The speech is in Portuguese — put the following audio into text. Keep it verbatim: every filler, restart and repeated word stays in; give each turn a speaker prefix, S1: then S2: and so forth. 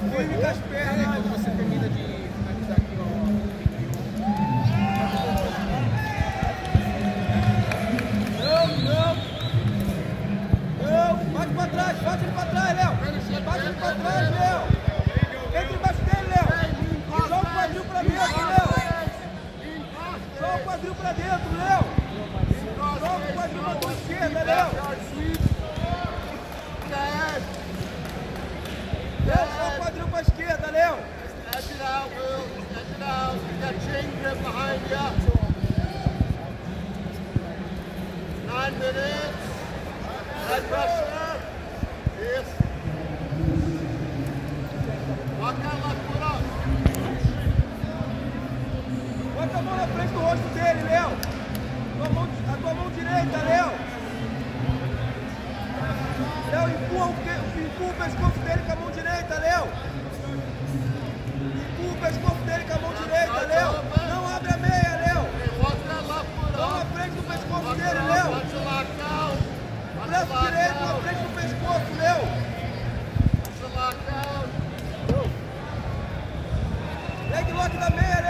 S1: firme com as pernas.
S2: Quando você termina de finalizar aqui, ó.
S1: Não, não. Não, bate pra trás, bate ele pra trás, Léo. Bate ele pra trás, Léo. Entra embaixo dele, Léo. Joga o quadril pra dentro, Léo. Joga o quadril pra dentro, Léo. Joga o quadril pra tua esquerda, Léo. Léo, joga o quadril pra esquerda, Léo.
S3: Edge it out, Will. Edge it out. Get that chain grip behind you. Nine minutes. High pressure. Yes. Lock that left foot up.
S1: Bota a mão na frente do rosto dele, Léo. Tua mão, a tua mão direita, Léo. Léo, empurra o, empurra o pescoço dele com a mão direita, Léo. Empurra o pescoço dele com a mão direita, Léo. Não abre a meia, Léo. Mão na frente do pescoço dele, Léo. Braço direito na frente do pescoço, Léo. Leg lock da meia,